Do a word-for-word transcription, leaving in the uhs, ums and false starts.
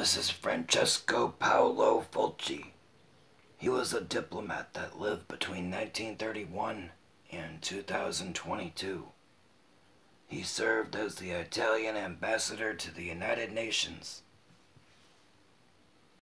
This is Francesco Paolo Fulci. He was a diplomat that lived between nineteen thirty-one and two thousand twenty-two. He served as the Italian ambassador to the United Nations